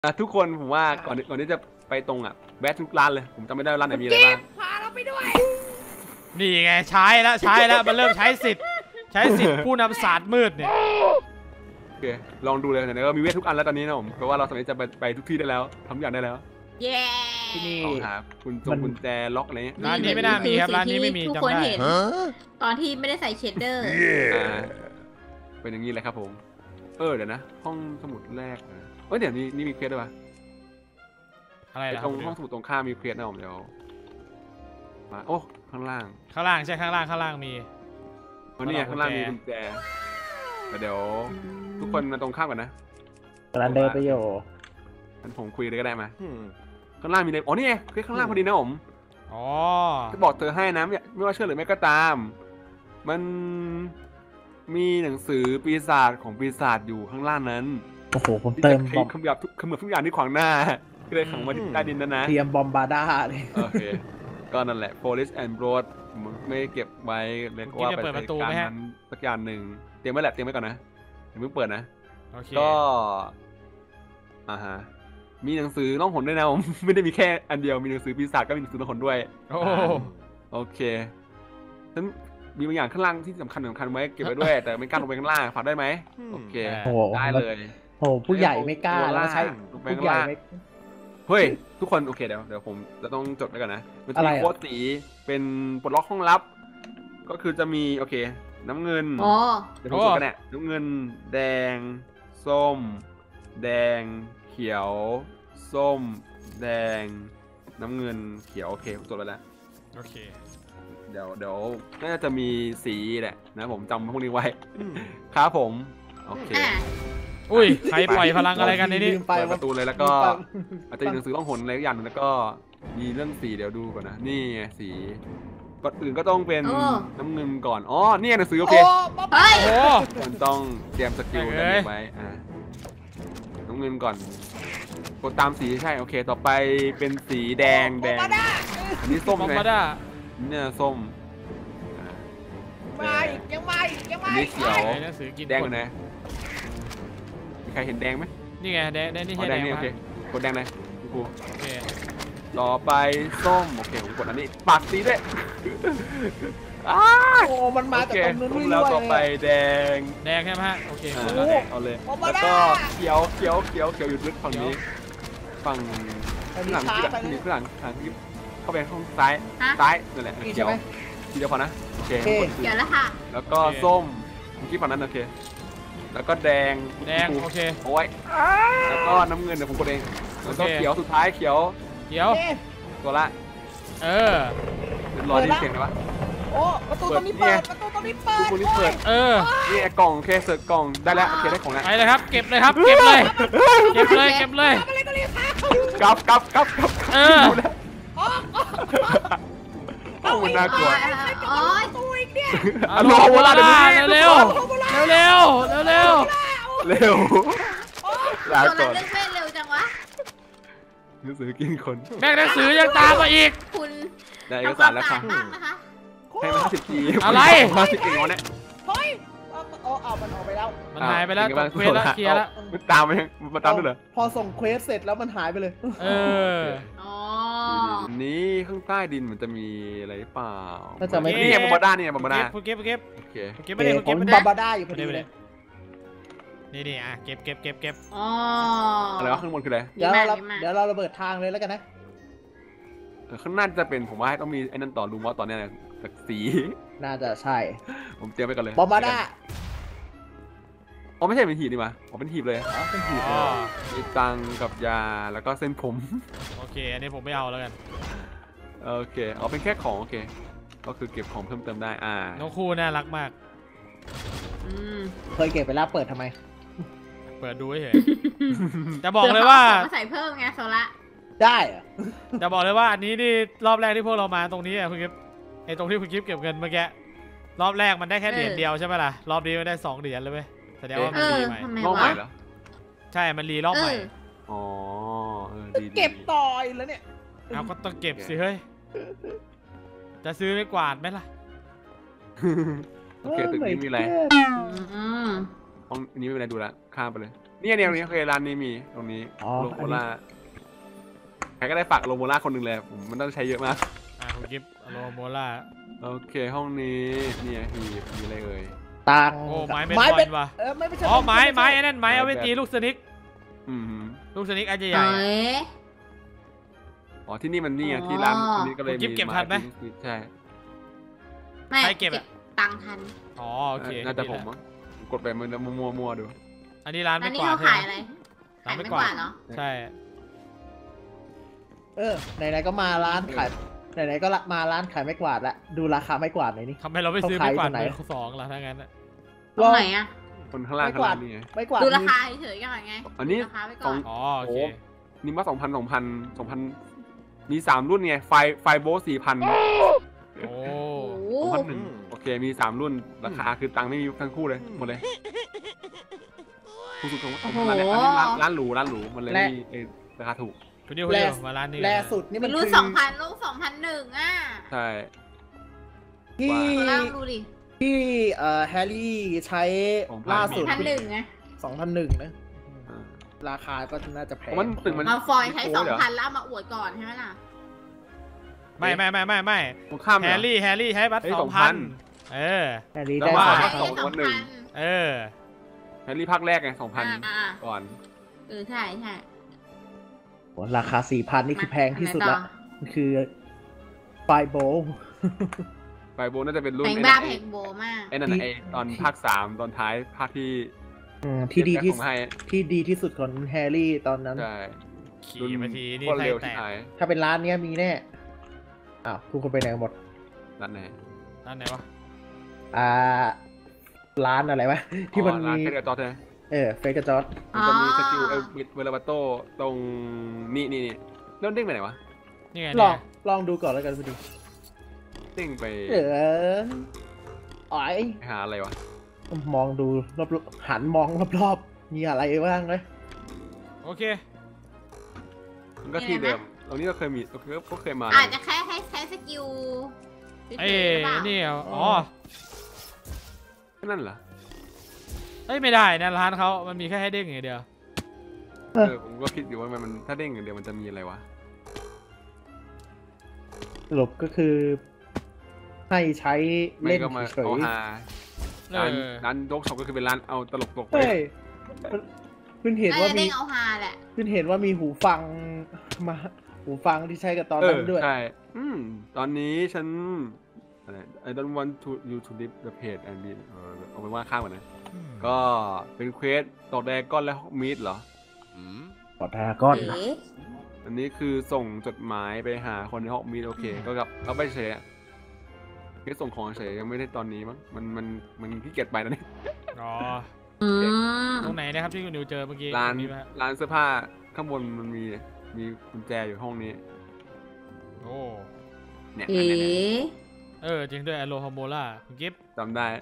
ทุกคนผมว่าก่อนที่จะไปตรงแวะทุกร้านเลยผมจำไม่ได้ร้านไหนมีอะไรบ้างพาเราไปด้วยนี่ไงใช้แล้วมันเริ่มใช้สิทธิ์ผู้นำศาสตร์มืดเนี่ยโอเคลองดูเลยไหนๆก็มีเวททุกอันแล้วตอนนี้นะผมเพราะว่าเราสามารถจะไปทุกที่ได้แล้วทำอย่างได้แล้วเย้ที่นี่หากุญแจล็อกอะไรเงี้ยร้านนี้ไม่น่ามีครับร้านนี้ไม่มีทุกคนเห็นตอนที่ไม่ได้ใส่เชดเดอร์เป็นอย่างนี้เลยครับผมเดี๋ยวนะห้องสมุดแรกเดี๋ยวนี่มีเควสด้วยปะอะไรล่ะตรงห้องสมุดตรงข้ามมีเควสนะผมเดี๋ยวมาโอ้ข้างล่างใช่ข้างล่างมีนี่ข้างล่างมีกุญแจเดี๋ยวทุกคนมาตรงข้ามกันนะกำลังเดินไปอยู่งั้นผมคุยเลยก็ได้มาข้างล่างมีอะไรนี่ไงเควสข้างล่างพอดีนะผมจะบอกเธอให้นะไม่ว่าเชื่อหรือไม่ก็ตามมันมีหนังสือปีศาจของปีศาจอยู่ข้างล่างนั้นโอ้โหผมเติมบอมขมือบทุกอย่างที่ขวางหน้าก็เลยขังมาที่ใต้ดินนั่นนะเตรียมบอมบาด้าเลยโอเคก็นั่นแหละ Police and Road ไม่เก็บไว้เรียกว่าไปการนั้นสักอย่างหนึ่งเตรียมไว้ก่อนนะเดี๋ยวเพิ่งเปิดนะก็มีหนังสือล่องหนด้วยนะผมไม่ได้มีแค่อันเดียวมีหนังสือปีศาจก็มีหนังสือล่องหนด้วยโอเคฉันมีบางอย่างข้างล่างที่สำคัญไว้เก็บไว้ด้วยแต่ไม่กล้าลงไปข้างล่างฝากได้ไหมโอเคได้เลยโอ้ผู้ใหญ่ไม่กล้าแล้วใช้ผู้ใหญ่เฮ้ยทุกคนโอเคเดี๋ยวผมจะต้องจดไว้ก่อนนะมันจะมีโค้ดสีเป็นปลดล็อกห้องลับก็คือจะมีโอเคน้ำเงินเดี๋ยวผมจดกันเนี่ยน้ำเงินแดงส้มแดงเขียวส้มแดงน้ำเงินเขียวโอเคผมจดไว้แล้วโอเคเดี๋ยวน่าจะมีสีแหละนะผมจำพวกนี้ไว้ครับผมโอเคอุ้ยใครปล่อยพลังอะไรกันในนี้เปิดประตูเลยแล้วก็อาจจะมีหนังสือต้องหนอะไรอย่างนึงแล้วก็มีเรื่องสีเดี๋ยวดูก่อนนะนี่ไงสีก่อนอื่นก็ต้องเป็นน้ำเงินก่อนนี่หนังสือโอเคมันต้องเตรียมสกิลได้ไว้น้ำเงินก่อนกดตามสีใช่โอเคต่อไปเป็นสีแดงอันนี้ส้มไงเนี่ยส้มยังไม่อันนี้เขียวแดงนะมีใครเห็นแดงไหมนี่ไงแดงนี่ใช่แดงนี่โอเคกดแดงเลยครูโอเคต่อไปส้มโอเคผมกดอันนี้ปากสีด้วยโอ้มันมาจากตรงนู้นแล้วต่อไปแดงใช่ไหมฮะโอเคเอาเลยแล้วก็เขียวอยู่ลึกฝั่งนี้ฝั่งหลังที่หลังที่เข้าไปห้องซ้ายนั่นแหละเขียวทีเดียวพอนะโอเคเดี๋ยวแล้วค่ะแล้วก็ส้มเมื่อกี้ฝั่งนั้นโอเคแล้วก็แดงโอเคโอ้ยแล้วก็น้ำเงินเดี๋ยวผมกดเองแล้วก็เขียวสุดท้ายเขียวตัวละรอที่เสียงนะวะโอ้ประตูตรงนี้เปิดนี่กล่องโอเคเสิร์ฟกล่องได้แล้วโอเคได้ของแล้วไปเลยครับเก็บเลยครับเก็บเลยกลับโอ้มันน่ากลัวตัวอีกเนี่ยโลวาเร็วลาก่อนเล่นเร็วจังวะหนังสือกินคนแม่หนังสือยังตามมาอีกคุณได้เอกสารแล้วค่ะให้มัน10 ทีอะไร 50 เองวะเนี่ยเฮ้ยมันออกไปแล้วมันหายไปแล้วเควสแล้วเคลียร์แล้วมันตามมาตามด้วยเหรอพอส่งเควสเสร็จแล้วมันหายไปเลยนี่ข้างใต้ดินมันจะมีอะไรเปล่าก็จะไม่นี่บอมบาด้านี่บอมบาด้าเก็บไม่ได้บอมบาด้าอยู่พอดีเลยนี่เก็บอะไรวะข้างบนคืออะไรเดี๋ยวเราระเบิดทางเลยแล้วกันนะข้างหน้าจะเป็นผมว่าต้องมีไอ้นั่นต่อรูมอสตอนนี้จากสีน่าจะใช่ผมเตรียมไปก่อนเลยบอมบาด้าไม่ใช่เป็นหีบนี่มาเป็นหีบเลยเป็นหีบมีตังกับยาแล้วก็เส้นผมโอเคอันนี้ผมไม่เอาแล้วกันโอเคเอาเป็นแค่ของโอเคก็คือเก็บของเพิ่มเติมได้น้องคู่น่ารักมากเคยเก็บไปแล้วเปิดทำไมเปิดดูเฉยจะบอกเลยว่าใส่เพิ่มไงโซล่าได้จะบอกเลยว่าอันนี้นี่รอบแรกที่พวกเรามาตรงนี้คุณกิฟต์ตรงที่คุณกิฟต์เก็บเงินเมื่อกี้รอบแรกมันได้แค่เหรียญเดียวใช่ไหมล่ะรอบนี้มันได้2 เหรียญเลยเว้ยแสดงว่ามันรีใหม่รอบใหม่เหรอใช่มันรีรอบใหม่เก็บต่อยแล้วเนี่ยเอาก็ต้องเก็บสิเฮ้ยจะซื้อไม่กวาดไหมล่ะโอเคตึกนี้มีอะไรห้องนี้ไม่เป็นไรดูแลข้ามไปเลยเนี่ยตรงนี้เคยร้านนี้มีตรงนี้โลโมล่าใครก็ได้ฝากโลโมล่าคนหนึ่งเลยผมมันต้องใช้เยอะมากคุณกิฟต์โลโมล่าโอเคห้องนี้เนี่ยมีอะไรเอ่ยตังโอ้ไม้เป็นบอลว่ะอ๋อไม้ไอ้นั่นไม้เอาไว้ตีลูกสนิกลูกสนิกอันใหญ่อ๋อที่นี่มันนี่ไงที่ร้านนี้ก็เลยมีเก็บทันไหมใช่ไม่เก็บตังทันอ๋อโอเคน่าจะผมกดไปมันมัวดูอันนี้ร้านไม่กวาดใช่ไหมขายอะไรขายไม่กวาดเหรอใช่ไหนๆก็มาร้านขายไหนๆก็มาร้านขายไม้กวาดละดูราคาไม้กวาดหน่อยนี่ทำไมเราไม่ซื้อไม้กวาดไหนสองล่ะถ้างั้นตรงไหนอะคนข้างล่างข้างล่างนี่ไงไม้กวาดดูราคาเฉยๆยังไงอันนี้อ๋อโอเคนี่มา2,000มี3รุ่นไงไฟโบ4,000 โอ้ 2,100โอเคมี3รุ่นราคาคือตังค์ไม่มีทั้งคู่เลยหมดเลยถูกๆร้านหรูมันเลยมีราคาถูกคุณดิวมาร้านนี้แรสุดนี่มันรุ่น2,000ลูก2,001อ่ะใช่ที่แฮร์รี่ใช้ล่าสุด 2,001ไง 2,001นะราคาก็น่าจะแพงมาฟอยใช้2,000แล้วมาอวดก่อนใช่ไหมล่ะไม่แฮร์รี่ใช้บัตร2,000 แฮร์รี่ได้ 2,000 แฮร์รี่ภาคแรกไง2,000ก่อนใช่ราคา 4,000 นี่คือแพงที่สุดละมันคือไฟโบน่าจะเป็นรุ่นแพงบ้าแพงโบมากไอ้นั่นตอนภาค3ตอนท้ายภาคที่ดีที่สุดของแฮร์รี่ตอนนั้นใช่ขี่มาทีนี่เร็วที่ไหนถ้าเป็นร้านนี้มีแน่ทุกคนไปไหนหมดร้านไหนวะร้านอะไรวะที่มันมีเฟกจอร์ดเลยเฟกจอร์ดมันจะมีสกิลเวลาบัตโต้ตรงนี่เริ่มเด้งไปไหนวะนี่ไงลองดูก่อนแล้วกันพอดีเด้งไปหาอะไรวะมองดูหันมองรอบๆมีอะไรบ้างเลยโอเคมันก็ที่เดิมตรงนี้ก็เคยมีก็เคยมาอาจจะแค่ให้ใช้สกิลนี่อ๋อนั่นเหรอไม่ได้นะร้านเขามันมีแค่ให้เด้งอย่างเดียวผมก็คิดอยู่ว่ามันถ้าเด้งอย่างเดียวมันจะมีอะไรวะสรุปก็คือให้ใช้เล่นเฉยร้านโจ๊กช็อปก็คือเป็นร้านเอาตลกไปเพิ่งเห็นว่ามีเอาฮาแหละเพิ่งเห็นว่ามีหูฟังที่ใช้กับตอนนั้นด้วยใช่ตอนนี้ฉันI don't want to you to leave the page and be เอาไปว่าข้างก่อนนะก็เป็นเควสตอกแดก้อนและฮอกมีดเหรอตอกแดก้อนอันนี้คือส่งจดหมายไปหาคนในฮอกมีดโอเคก็กับเอาไปเฉยแค่ส่งของเฉยยังไม่ได้ตอนนี้มั้งมันขี้เกียจไปแล้วเนี่ยตรงไหนนะครับที่คุณนิวเจอเมื่อกี้ร้านเสื้อผ้าข้างบนมันมีกุญแจอยู่ห้องนี้โอ้เนี่ยจริงด้วยอโลโฮโมล่าคุณกิฟจำได้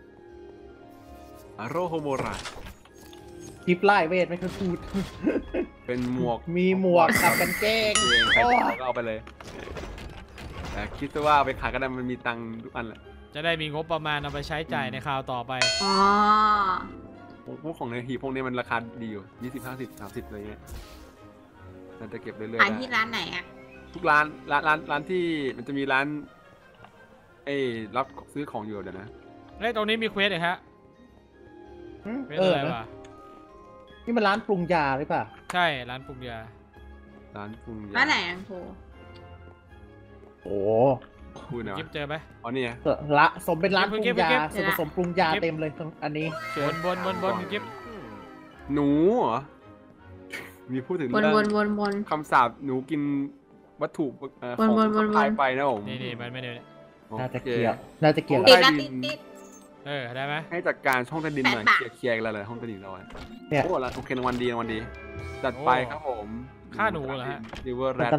อโลโฮโมล่ากิฟไล่เวทไม่เคยพูดเป็นหมวกมีหมวกกับกางเกงก็เอาไปเลยแต่คิดว่าไปขายก็ได้มันมีตังค์ทุกอันแหละจะได้มีงบประมาณเอาไปใช้จ่ายในคราวต่อไปพวกของในหีบพวกนี้มันราคาดีอยู่20 50 30อะไรเงี้ยเราจะเก็บเรื่อยๆขายที่ร้านไหนอ่ะทุกร้านที่มันจะมีร้านรับซื้อของอยู่เดี๋ยวนะตรงนี้มีเควสเลยฮะอะไรวะนี่มันร้านปรุงยาหรือเปล่าใช่ร้านปรุงยาร้านปรุงยาร้านไหนอังโคโอ้คุณกิฟเจอไหมอ๋อนี่ละสมเป็นร้านปรุงยาส่วนผสมปรุงยาเต็มเลยอันนี้บนกิฟหนูเหรอมีพูดถึงบนคำสาปหนูกินวัตถุของตายไปนะผมนี่มันไม่ได้น่าจะเกี่ยวติดได้ไหมให้จัดการช่องใต้ดินหน่อยเคลียร์อะไรห้องใต้ดินเราเนี่ยโอเครางวัลดีจัดไปครับผมฆ่าหนูเหรอฮะดิวเวอร์แรด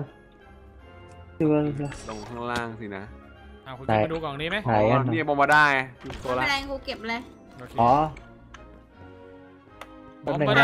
ลงข้างล่างสินะคุณมาดูกล่องนี้ไหมนี่บอมมาได้ตัวละอะไรกูเก็บเลยบอมมาได้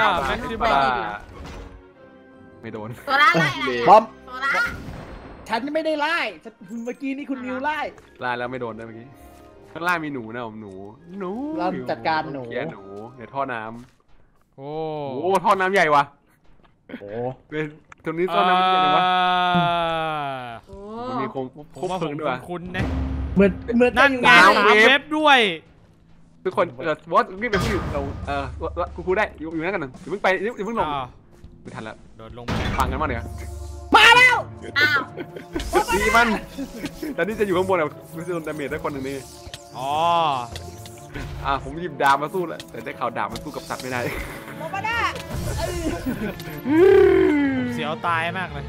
ไม่โดนตัวละอะไรบอมฉันไม่ได้ไล่เมื่อกี้นี่คุณนิวไล่แล้วไม่โดนได้เมื่อกี้ข้างล่างมีหนูนะผมหนูเราจัดการหนูในท่อน้โอ้โอ้ท่อน้ำใหญ่ว่ะโอ้เป็นตรงนี้ท่อน้ำใหญ่เลยวะโอ้มันมีโครงผคมรบว่าเพผลิมงด้วยวะคุ้นๆนะเหมือนนั่นไงน้ำสามเว็บด้วยทุกคนบอสรีบไปผู้อยู่เราครูได้อยู่นั่นกันหนึ่งอย่าเพิ่งไปอย่าเพิ่งลงอ้าวไม่ทันแล้วโดดลงมาฟังกันมาเดี๋ยวอ้าวดีมันตอนนี้จะอยู่ข้างบนอ่ะรู้สึกโดนดาเมจได้คนหนึ่งนี่อ๋อผมหยิบดาบมาสู้แหละแต่ได้ข่าวดาบมันสู้กับสัตว์ไม่ได้ผมเสียวตายมากเลย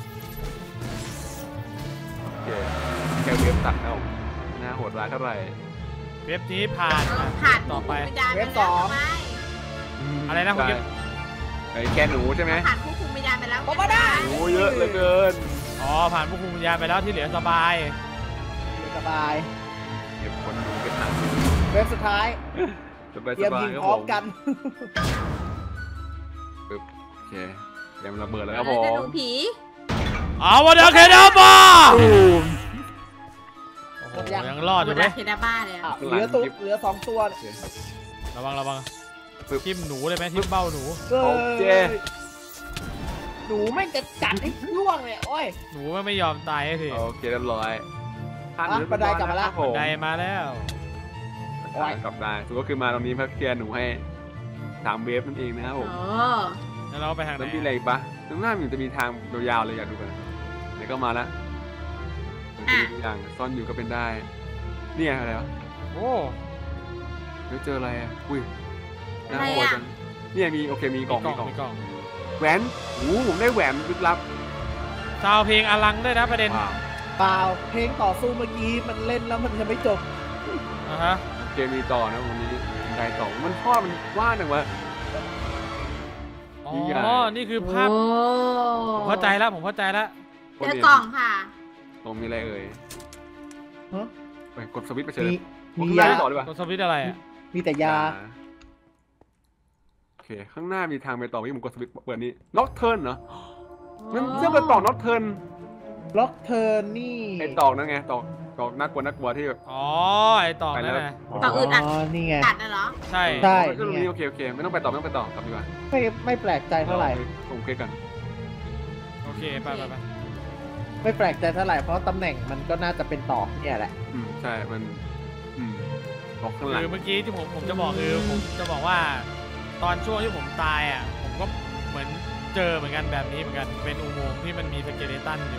โอเคแค่เว็บตัดแล้วหน้าโหดร้ายเท่าไหร่เว็บนี้ผ่านผ่านต่อไปเว็บสองอะไรนะคุณกิ๊ฟไอ้แค่หนูใช่ไหมผ่านผู้คุมวิญญาณไปแล้วโอ้เยอะเหลือเกินอ๋อผ่านผู้คุมวิญญาณไปแล้วที่เหลือสบายสบายเก็บคนดูเก็บหนังเว็บสุดท้ายสบายเตรียมสบายยิงครับพร้อผม มกันปึ๊บโอเคเตรียมระเบิดแล้วครับผจะมดูผีเอาวันเดียวเคดาบ้าโอ้โหยังยังรอดอยู่ไหมเทนาบ้าเลยอ่ะอ่ะเหลือ2 ตัวระวังทิ่มหนูเลยไหมทิ่มเบ้าหนูโอเคหนูไม่งจะกัดให้ล่วงเลยโอ้ยหนูไม่ยอมตายให้ทีโอเคเรียบร้อยบันไดกลับมาแล้วครับผมได้มาแล้วโอ้ยกลับได้ถือว่าคือมาตรงนี้เพื่อเคลียร์หนูให้3 เวฟนั่นเองนะครับผมโอ้แล้วเราไปทางไหนแล้วมีอะไรอีกปะตรงหน้ามันจะมีทางยาวๆเลยอยากดูกันไหนก็มาแล้วมันจะมีตัวอย่างซ่อนอยู่ก็เป็นได้เนี่ยอะไรวะโอ้ไม่เจออะไรอ่ะอุ้ยน่ากลัวจังเนี่ยมีโอเคมีกล่องมีกล่องแหวนผมได้แหวนลึกลับซาวเพลงอลังด้วยนะประเด็นว้าวเปล่าเพลงต่อสู้เมื่อกี้มันเล่นแล้วมันจะไม่จบอ่ะฮะเกมมีต่อนะวันนี้ได้ต่อมันทอดมันว่างหนึ่งวะอ๋ยิ่งใหญ่อนี่คือภาพผมเข้าใจแล้วผมเข้าใจแล้วเจอกล่องค่ะตรงมีอะไรเอ่ยฮะไปกดสวิตช์ไปเฉยมีเลยยาต่อดีกว่าตัวสวิตช์อะไรอ่ะมีแต่ยาโอเคข้างหน้ามีทางไปต่อที่ผมกดสวิตช์เปิดนี้น็อกเทิร์นเหรอมันเชื่อมไปต่อน็อกเทิร์นล็อกเทิร์นนี่ไอ้ตอกนั่นไงตอกน่ากลัวที่แบบอ๋อไอต่อนั่นแหละต่ออื่นอ่ะนี่ไงกัดน่ะเหรอใช่ใช่ก็ตรงนี้โอเคไม่ต้องไปต่อไม่ต้องไปต่อกลับดีกว่าไม่แปลกใจเท่าไหร่ส่งเคสกันโอเคไปไม่แปลกใจเท่าไหร่เพราะตำแหน่งมันก็น่าจะเป็นต่อเนี่ยแหละใช่มันบอกข้างหลังคือเมื่อกี้ที่ผมจะบอกคือผมจะบอกว่า ตอนช่วงที่ผมตายอ่ะผมก็เหมือนเจอเหมือนกันแบบนี้เหมือนกันเป็นอุโมงค์ที่มันมีสเกเลตันอยู่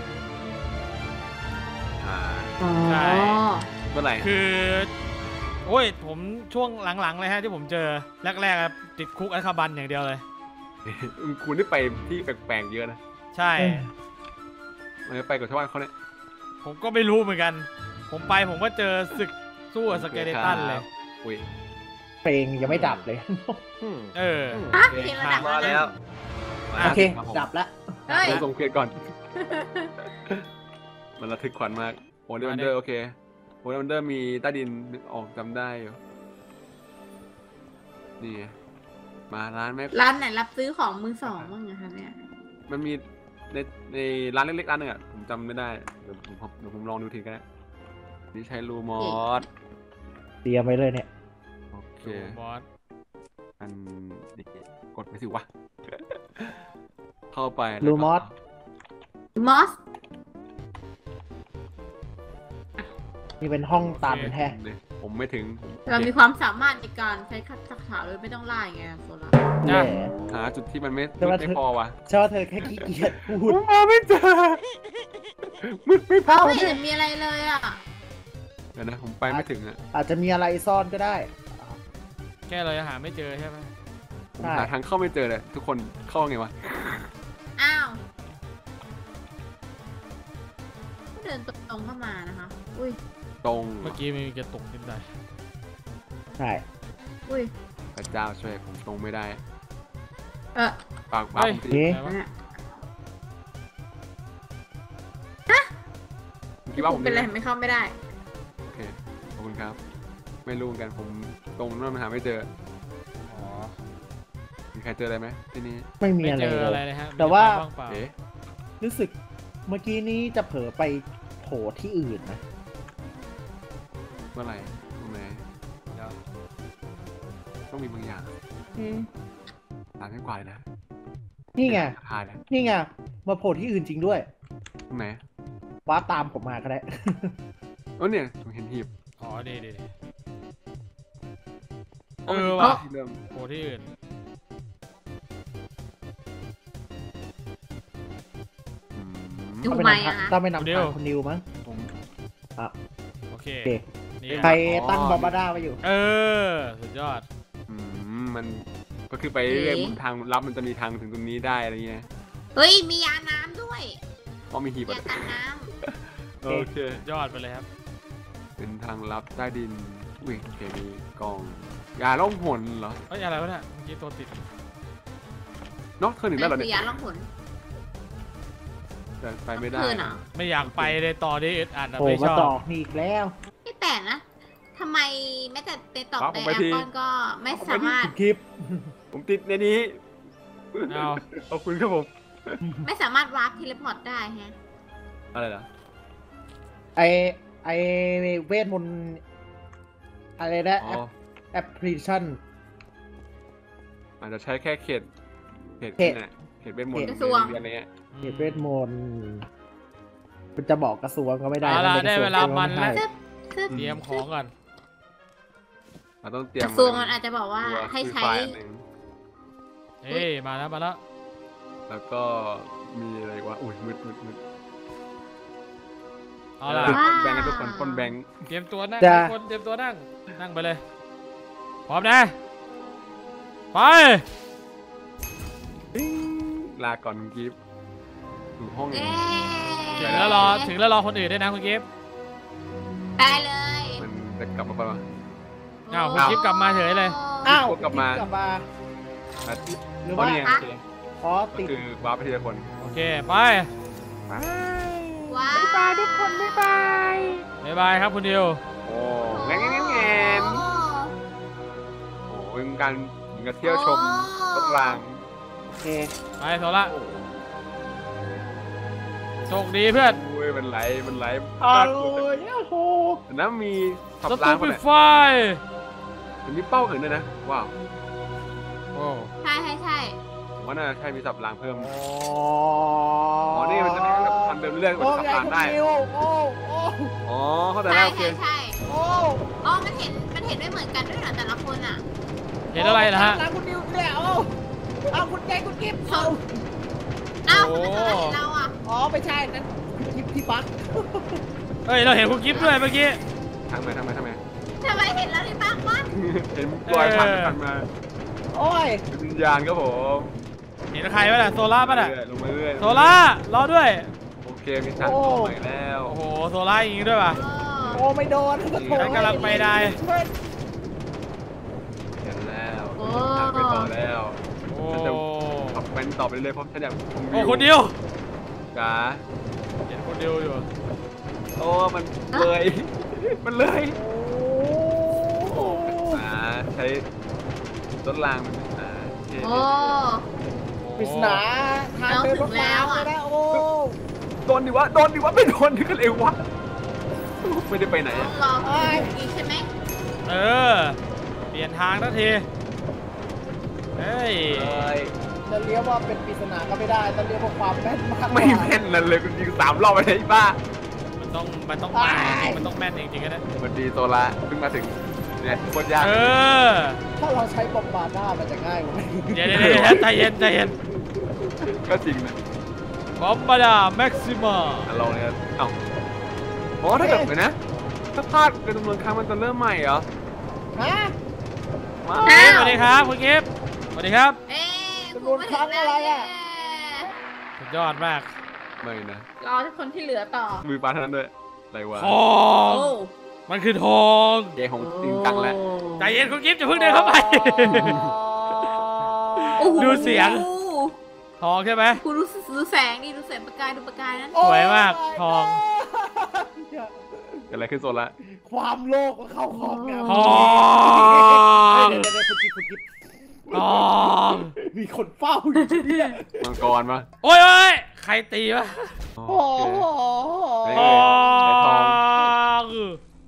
ใช่เมื่อไหร่คือโอ้ยผมช่วงหลังๆเลยฮะที่ผมเจอแรกๆอะติดคุกอัลคาบันอย่างเดียวเลยคุณได้ไปที่แปลกๆเยอะนะใช่มันไปกับชาวบ้านเขาเนี่ยผมก็ไม่รู้เหมือนกัน ผมก็เจอศึกสู้กับสเกเลตันเลยอุ้ยเพลงยังไม่ดับเลยเออฮะเพลงระดับมาแล้วโอเค ดับแล้วเฮ้ยเดี๋ยวส่งเคสก่อน มันระทึกขวัญมากโอเดวันเดอร์โอเคโอเดวันเดอร์มีใต้ดินนึกออกจำได้อยู่นี่ไงมาร้านแม่ร้านไหนรับซื้อของมือสองบ้างอะคะเนี่ยมันมีในร้านเล็กๆร้านหนึงอ่ะผมจำไม่ได้เดี๋ยวผมลองดูทีกันนะนี่ใช้รูมอสเตรียมไว้เลยเนี่ยโอเคบอสอันนี้กดไปสิวะ เข้าไปรูมอสมอสนี่เป็นห้องตันแท้ผมไม่ถึงเรามีความสามารถในการใช้คัดสักขาโดยไม่ต้องไล่ไงโซล่าแย่หาจุดที่มันไม่แต่ว่าไม่พอวะเชื่อว่าเธอแค่ขี้เกียจพูผดมมาไม่เจอมืดไม่พอเขาไม่เห็นมีอะไรเลยอ่ะเดี๋ยวนะผมไปไม่ถึงอ่ะอาจจะมีอะไรซ่อนก็ได้แค่เราจะหาไม่เจอใช่ไหมผมใช่หาทางเข้าไม่เจอเลยทุกคนเข้าไงวะอ้าวเดินตรงเข้ามานะคะ อุ้ยตรงเมื่อกี้มีกระตุกนิดหน่อยใช่อุ้ยพระเจ้าช่วยผมตรงไม่ได้เปากผมทีนี่อะไรวะเนี่ยคิดว่าผมเป็นอะไรด้หมไม่เข้าไม่ได้โอเคขอบคุณครับ ไม่รู้เหมือนกันผมตรงนั้นหาไม่เจออ๋อมีใครเจออะไรไหมที่นี่ไม่มีไม่อะไรเจออะไรเลยเลยฮะแต่ว่าว่างเปล่าเอ๊ะรู้สึกเมื่อกี้นี้จะเผลอไปโถที่อื่นนะเมื่อไหร่ตรงไหนเดี๋ยวต้องมีบางอย่างอืม 3,000 กว่าเลยนะนี่ไงทายนะนี่ไงมาโผล่ที่อื่นจริงด้วยตรงไหนว้าตามผมมาก็ได้เนี่ยผมเห็นหีบอ๋อนี่ดิว่ะที่เดิมโอ้ที่อื่นดูไหมอะต้องไปนำทางคุณนิวมั้งผมโอเคโอเคนี่ใครตั้งบอมบาด้าไว้อยู่สุดยอดมันก็คือไปเรื่อยๆทางลับมันจะมีทางถึงตรงนี้ได้อะไรเงี้ยเฮ้ยมียาน้ำด้วยเพราะมีหีบยากันน้โอเคยอดไปเลยครับเป็นทางลับใต้ดินอุ้ยโอเคมีกล่องยาล่องหนเหรอเอ้ยอะไรวะเนี่ยเมื่อกี้ตัวติดเนาะเธอหนึ่งได้เหรอคืเนี่ยอยาล่องหนแต่ไปไม่ได้คืนเหรอไม่อยากไปเลยต่อนี้อึดอัดอะโอ้ไม่มาชอบต่อนี่อีกแล้วไม่แปลกนะทำไมแม้แต่ในตอกในแอปเปิลก็ไม่สามารถคลิปผมติดในนี้เอาขอบคุณครับผมไม่สามารถวาร์ปเทเลพอร์ตได้ฮะอะไรล่ะไอเวทมนต์อะไรนะอ๋อแอปพลิเคชันอาจจะใช้แค่เขตเขตนี่แหละเขตเวทมนต์กระทรวงเรียนอะไรเงี้ยเขตเวทมนต์มันจะบอกกระทรวงก็ไม่ได้เอาล่ะนะได้เวลามันกระทรแล้ว วงก็ไม่ให้เตรียมของก่อนเราต้องเตรียกมระทรวงมันอาจจะบอกว่าให้ใช้ไฟล์อันหนึ่งเฮ้ยมาแล้วมาแล้วแล้วก็มีอะไรวะอุ้ยมืดเอาล่ะว้าวแบงค์ให้ทุกคนคนแบงค์เตรียมตัวนั่งจะทุกคนเตรียมตัวนั่งไปเลย พร้อมนะ ไปลาก่อนคุณกิฟต์อยู่ห้องเย้ถึงแล้วรอคนอื่นด้วยนะคุณกิฟต์ได้เลยมันจะกลับมาปะอ้าวคุณกิฟต์กลับมาเฉยเลยอ้าวกลับมากลับมา หรือเพราะว่านี่ไงอ๋อก็ติดคือว้าร์ปไปทีละคนโอเค ไปว้าวบายทุกคนบ๊ายบายบ๊ายบายครับคุณดิวโอ้แงนโอ้เป็นการเหมือนกับเที่ยวชมรถรางโอเคไปโซล่าโชคดีเพื่อนอุ้ยมันไหลเอาเลยโอ้โหแล้วมีสับสราตูงปิเนี่ยไฟมันมีเป้าอื่นด้วยนะว้าวโอ้ใช่ใช่ผมว่าน่าจะใช่มีสับรางเพิ่มอ๋อ๋อนี่มันจะมีทำเดินเรื่องเหมือนโอ้สับไงรางคุณได้นิวโอ้โอ้อ๋อเข้าใจใช่แล้วโอเคใช่โอ้อ๋อมันเห็นไม่เหมือนกันด้วยเหรอแต่ละคนอ่ะเห็นอะไรนะฮะร้านคุณนิวเนี่ยโอ้เอาคุณใจคุณกิฟต์เอาเอ้าโอ้มันจะเห็นเราอ่ะอ๋อไม่ใช่นั้นคลิปที่บั๊กเฮ้ยเราเห็นคุณกิฟต์ด้วยเมื่อกี้ทางไหนทำไมเห็นเราในบ้างวะเห็นลอยผ่านมาโอ้ยเป็นวิญญาณครับผมเห็นใครวะน่ะโซล่าป่ะน่ะลงมาเรื่อยโซล่ารอด้วยโอเคมีทางต่อใหม่แล้วโอ้โหโซล่ายิงด้วยป่ะโอ้ไม่โดนกระโถฉันกำลังไปได้เห็นแล้วทางไปต่อแล้วโอ้ขับเป็นต่อไปเรื่อยเพราะฉันอยากชมวิโอ้วคนเดียวจ๋าเห็นคนเดียวอยู่โอ้มันเลย มันเลยโอ้ใช้รถรางมันโอเคโอ้ปริศนาทางเดินรถรางเลยนะโอ้โดนดิวะไม่โดนนี่ก็เลยวะไม่ได้ไปไหนต้ออะงรออีกใช่ไหมเออ เปลี่ยนทางทันที เฮ้ยจะเรียกว่าเป็นปริศนาก็ไม่ได้ต้องเรียกว่าความแม่นมากไม่แม่นนั่นเลยคุณยิง3 รอบไปเลยบ้ามันต้องมาจริงมันต้องแม่นจริงๆนะสวัสดีโซล่าเพิ่งมาถึงเนี่ยโคตรยากเออถ้าเราใช้บอมบาร์ด้ามันจะง่ายกว่าไหมเดี๋ยวใจเย็นก็จริงนะบอมบาดาแม็กซิมัมลองเนี่ยเอ้าอ๋อถ้าเกิดนะถ้าพลาดเป็นจำนวนครั้งมันจะเริ่มใหม่เหรอฮะสวัสดีครับคุณกิฟต์สวัสดีครับเอ๊ะจำนวนครั้งอะไรอ่ะสุดยอดมากไม่นะรอคนที่เหลือต่อมือปลาเท่านั้นด้วยอะไรวะทอง มันคือทองเย่ของจริงจังแล้วใจเย็นคุณกิฟต์จะเพิ่งเดินเข้าไปโอ้โหดูเสียง ทองใช่ไหมคุณดูแสงดิดูแสงประกายดูประกายนั้นสวยมากทองเกิดอะไรขึ้นโซล่าความโลภก็เข้าของงามทองเดี๋ยวคุณกิ๊บทองมีคนเฝ้าอยู่ที่นี่มังกรปะโอ้ยใครตีวะโอโอ้เคโหทอง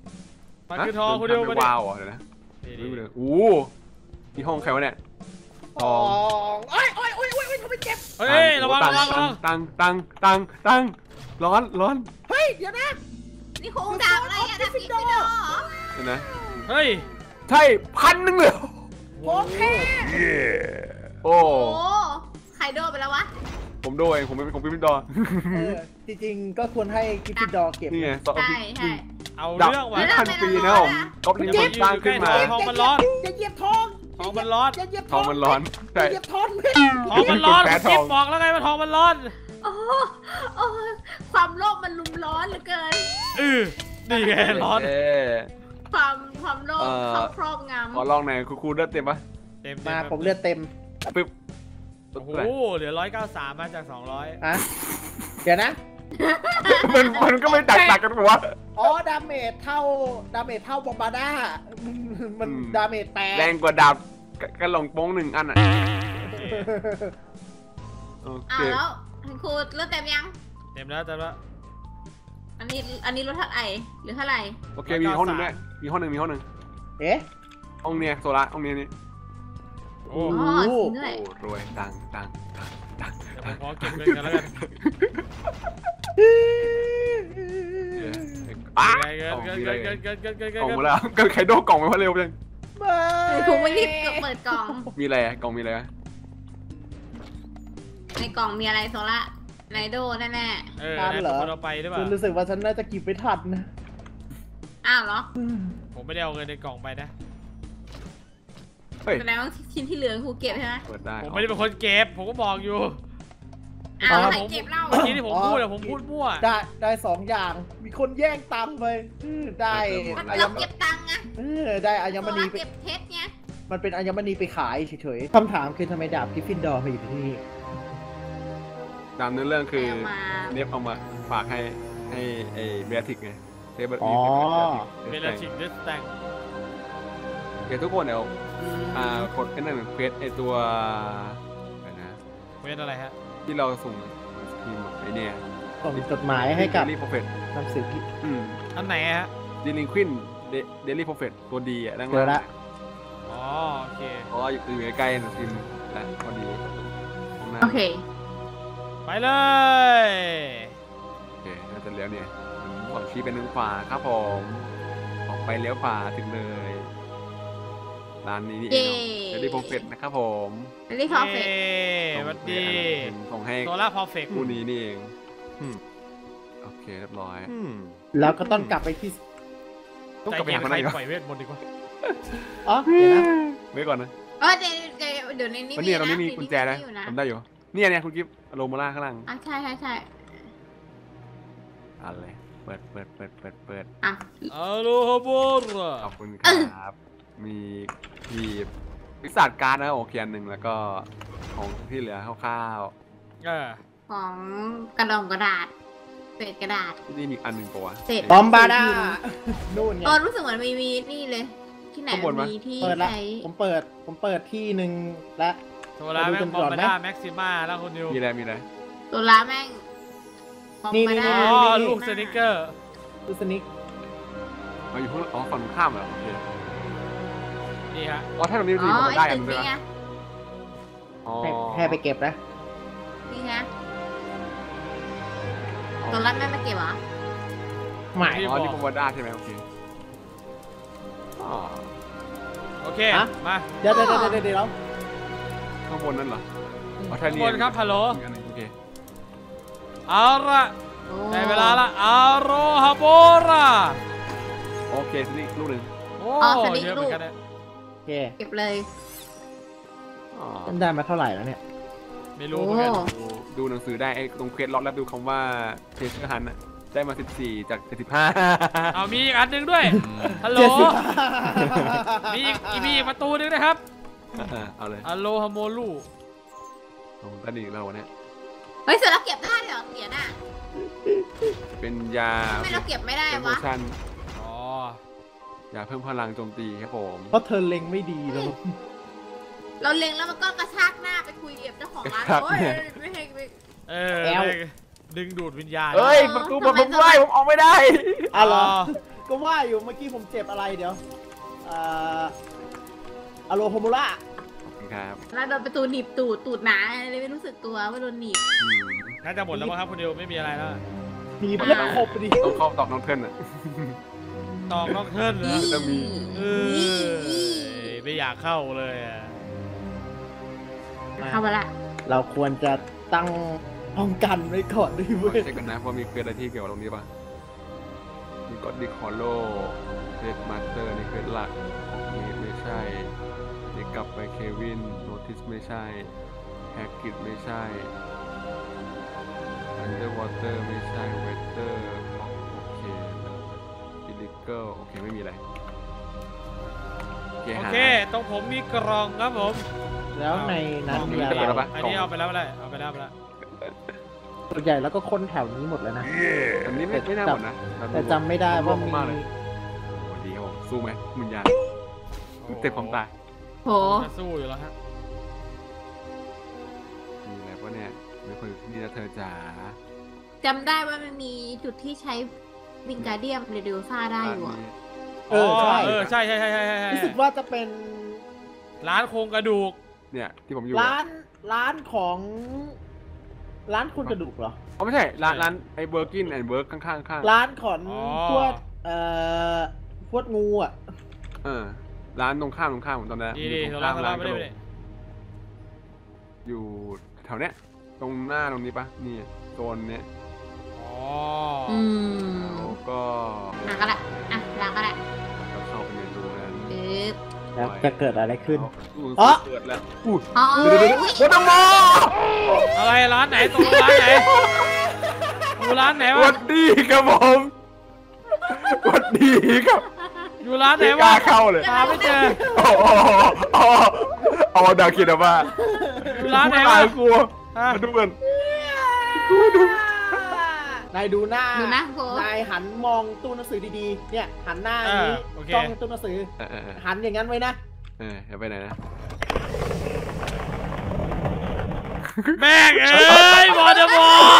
มันฮะคือทองคุณเดียวทำมาไว้ดิว้าวเหรอนะนี่ดูเลยโอ้นี่ห้องใครวะเนี่ยทองโอ้ยทำไมเจ็บเฮ้ยระวังตังร้อนเฮ้ยเดี๋ยวนะนี่คงดาบอะไรอะดาบฟินโดเหรอเห็นไหมเฮ้ยใช่1,000เลยโอเคโอ้โอ้ใครโดนไปแล้ววะผมโดยผมเป็นของพี่ดอจริงๆก็ควรให้กิฟฟินดอร์เก็บนี่ไงใช่ใช่เอาเรื่องว่ะ 1,000 ปีนะผมก็เป็นคนสร้างขึ้นมาทองมันร้อนอย่าเหยียบทองทองมันร้อนอย่าเหยียบทองมันร้อนอใช่ย่าเหยียบทองเพชรทองมันร้อนแพ้คุณทกิองฟบอกแล้วไงว่าทองมันร้อนโอ้โอ้ความโลภมันลุมร้อนเหลือเกินนี่ไงร้อนความโลภเข้าครอบงขอลองหน่อยครูเลือดเต็มปะเต็มมาผมเลือดเต็มปึ๊บโอ้โหเหลือ193มาจาก200 อ่ะเดี๋ยวนะมันก็ไม่ตักกันหัวอ๋อดาเมจเท่าบอมบาด้ามันดาเมจแปดแรงกว่าดาบกระหล่องโป้ง1 อันอ่ะโอำเคแล้วคุณครูเลือดเต็มยังเต็มแล้วอันนี้ลดเท่าไหร่หรือเท่าไหร่โอเคมีห้องหนึ่งด้วยมีห้องหนึ่งเอ๊ะห้องเนี้ยโซล่าห้องนี้นี่โอ้อ๋อจริงด้วยโอ้รวยตังเดี๋ยวผมขอเก็บเงินกันแล้วกันอ้าเงินกล่องเงิมาน แล้วก็ใครโดนกล่องมาเร็วจังคุณครูไม่รีบเปิดกล่องมีอะไรกล่องมีอะไรในกล่องมีอะไรโซล่าไนโดแน่คนเอาไปหรือเปล่าฉันรู้สึกว่าฉันน่าจะกินไม่ทันนะๆอ้าวเหรอผมไม่ได้เอาเงินในกล่องไปนะเฮ้ยแสดงว่าชิ้นที่เหลือครูเก็บใช่ไหมเปิดได้ผมไม่ได้เป็นคนเก็บผมก็บอกอยู่อ้าวใครเก็บเล่าเมื่อกี้ที่ผมพูดอะผมพูดมั่วได้2 อย่าง มีคนแย่งตังค์ไปได้เราเก็บตังค์ไงได้อัญโซมณีล่าเก็บเพชรไงมันเป็นอัญมณีไปขายเฉยๆคำถามคือทำไมดาบกิฟฟินดอร์มาอยู่ที่นี่ตามเนื้อเรื่องคือเอามาเนฟเอามาฝากให้ไอ้เบลทิกไงเบลอ๋อเบลชิกเดสแตงเดี๋ยวทุกคนเดี๋ยวกดไอ้นั่นเควสไอ้ตัวอะไรนะเว้นอะไรฮะที่เราส่งทีมไอ้เนี่ยส่งจดหมายให้กับเดลี่โปรเฟตหนังสือพิมพ์อันไหนฮะดีลิงควินเดลี่โปรเฟตตัวดีอ่ะด้านเจอล่าละงอ๋อโอเคเพราะว่าอยู่ใกล้ๆนะทีมและพอดีข้างหน้าโอเคไปเลยโอเคน่าจะเลี้ยวเนี่ยขอชี้เป็นทางขวาครับผมออกไปเลี้ยวขวาถึงเลยร้านนี้นี่เองเดลี่โปรเฟตนะครับผมเรนนี่พอเฟกสวัสดีส่งให้โซล่าพอเฟกคู่นี้นี่เองโอเคเรียบร้อยแล้วก็ต้องกลับไปที่ต้องใจกลับไปเย็หาน คนไหนใครก่อนปล่อยเวทมนต์ดีกว่าอ๋อเดี๋ยวนะไว้ก่อนนะเดี๋ยวในนี้วันนี้เรานี่มีกุญแจนะทำได้อยู่เนี่ยคุณกิฟต์โรมาล่าข้างล่างอ่ะใช่อะไรเปิดอ่ะอัลโลฮะบอร์ขอบคุณครับมีวิสาดการ์ดนะโอเคอันหนึ่งแล้วก็ของที่เหลือคร่าวของกระดองกระดาษเศษกระดาษๆนี่มีอันหนึ่งปะวะเศษบอมบาด้านู่นไงรู้สึกเหมือนมีนี่เลย ที่ไหนมีที่เปิดละใช้ผมเปิดที่หนึ่งและโซล่าแม็กบอมบาด้าแม็กซิม่าแล้วคุณนิวมีอะไรตัวล้าแม่งมาได้อ๋อลูกสนิกเกอร์ดูสนิกมาอยู่ข้างฝั่งข้ามเหรอโอเคนี่ฮะอ๋อถ้าตรงนี้อ๋มีอคนได้ไอ้อัตึนกนึงนี่ไงอ๋อให้ไปเก็บนะนี่ไงตัวล้าแม่งมาเก็บเหรอใหม่อ๋อนี่โปรโมด้าใช่ไหมโอเคอ๋อโอเคฮะมาเดี๋ยวข้างบนนั่นเหรออ๋อทุกคนครับฮัลโหลโอเคเอาละได้เวลาละอาโรฮาโบราโอเคนี่ลูกหนึ่งโอ้สนิกเยอะเหมือนกันนะโอเคเก็บเลยอ๋อฉันได้มาเท่าไหร่แล้วเนี่ยไม่รู้เหมือนกันดูหนังสือได้ไอ้ตรงเควสล็อกแล้วดูคำว่าเพชรฮันอะได้มา14จาก75 เอามีอีกอันหนึ่งด้วยฮัลโหลมีอีกประตูหนึงนะครับเอาเลยอัลโลฮาโมลูของด้านนี้เราเนี่ยเฮ้ยเสร็จแล้วเก็บได้เหรอเหรียญอ่ะเป็นยาทำไมเราเก็บไม่ได้เป็นโมวะชั่นอ๋อยาเพิ่มพลังโจมตีครับผมเพราะเธอเล็งไม่ดีแล้วเราเล็งแล้วมันก็กระชากหน้าไปคุยกับเจ้าของร้านโอ้ยไม่ให้เออดึงดูดวิญญาณเอ้ยประตูผมไล่ผมออกไม่ได้อ๋อเหรอก็ว่าอยู่เมื่อกี้ผมเจ็บอะไรเดี๋ยวอโลโฮมูล่าคครับแล้วโดนประตูหนีบตูดหนาเลยไม่รู้สึกตัวว่าโดนหนีบอืมน่าจะหมดแล้วมั้งครับคุณดิวไม่มีอะไรแล้วมีเล็บขบดิต้องเข้าตอกน้องเทิร์นอ่ะตอกนอกเทิร์นเหรอจะมีเออไม่อยากเข้าเลยอะเข้ามาละเราควรจะตั้งป้องกันไว้ก่อนด้วยเว้ยเช็คกันนะว่ามีเควสอะไรที่เกี่ยวกับตรงนี้ป่ะมีก็อดดิคอโลเรดมาสเตอร์นี่เควสหลักของนี้ไม่ใช่เด็กกลับไปเควินโนติสไม่ใช่แฮกกิดไม่ใช่อันเดอร์วอเตอร์ไม่ใช่เวเตอร์โอเคอิลิเกิลโอเคไม่มีอะไรโอเคตรงผมมีกล่องครับผมแล้วในนั้นมีอะไรอันนี้เอาไปแล้วเอาไปแล้วส่วนใหญ่แล้วก็คนแถวนี้หมดแล้วนะอันนี้ไม่น่าหมดนะแต่จำไม่ได้ว่ามีมากเลยโอ้ดีครับผมสู้ไหมมุนยานเต็มความตายโหจะสู้อยู่แล้วฮะมีอะไรปะเนี่ยไม่คนอยู่ที่นี่นะเธอจ๋าจำได้ว่ามันมีจุดที่ใช้วิงการเดียมเรดิโอซ่าได้อยู่อะเออใช่ใช่รู้สึกว่าจะเป็นร้านโครงกระดูกเนี่ยที่ผมอยู่ร้านของร้านคุณกระดูกเหรออ๋อไม่ใช่ร้านไอ้เบอร์กินแอนด์เวิร์กข้างๆร้านของพวกพวกงูอ่ะร้านตรงข้ามผมตอนนั้นดีๆร้านไม่ได้อยู่แถวเนี้ยตรงหน้าตรงนี้ปะนี่โซนเนี้ยอ๋ออืมแล้วก็ล้างก็ได้อ่ะล้างก็ได้ก็เข้าไปในรูนั้นแล้วจะเกิดอะไรขึ้นอ๋อเกิดแล้วอุ้ยอ๋อเดี๋ยวโคตรมออะไรร้านไหนตรงร้านไหนอยู่ร้านไหนสวะวัสดีครับผมสวัสดีครับอยู่ร้านไหนกวะล้าเข้าเลยหาไม่เจอเอาดาวเขียนมาอยู่ร้านไหนวะกลัวฮะมาดูกันนายดูหน้าดูนะโหนายหันมองตู้หนังสือดีๆ เนี่ยหันหน้านี้โอเคจ้องตู้หนังสือ หันอย่างนั้นไว้นะจะไปไหนนะแม่งเอ้ยบอลจะบอล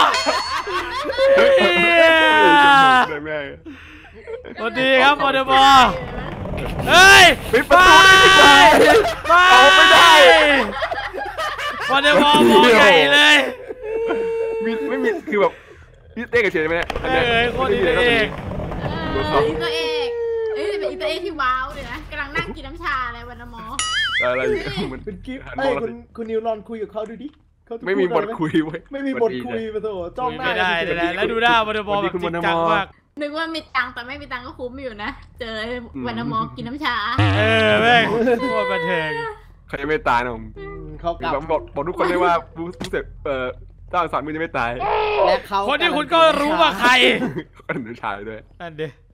แม่สวัสดีครับบอลจะบอลเฮ้ยปิดประตูนี่ไปเอาไม่ได้บอลจะบอลมองใหญ่เลยไม่มีคือแบบพี่เต้กับเฉยไหมเนี่ยเอ้ยโคตรดีเลยเองอีตัวเอกเป็นอีตัวเอกที่ว้าวเลยนะกำลังนั่งกินน้ำชาอะไรวันนมออะไรอยู่มันเป็นกิ๊บหันเอ้มยองคุณนิวลองคุยกับเขาดูดิเขาจะไม่มีพูบดทอะไรไหคุยไว้ไม่มีบทคุยมาโถจ้องหน้าไม่ได้เลยแล้วดูหน้าบอลจะบอลแบบจริงจังมากนึกว่ามีตังค์แต่ไม่มีตังค์ก็คุ้มอยู่นะ เจอวันนมอกินน้ำชาแม่งโคตรบันเทิงเขาจะไม่ตายนะผมเขากลับบอกทุกคนเลยว่ารู้สึกเจ้าสารมือจะไม่ตายและเขาคนที่คุณก็รู้ว่าใครก็ถึงชายด้วยนั่นเด้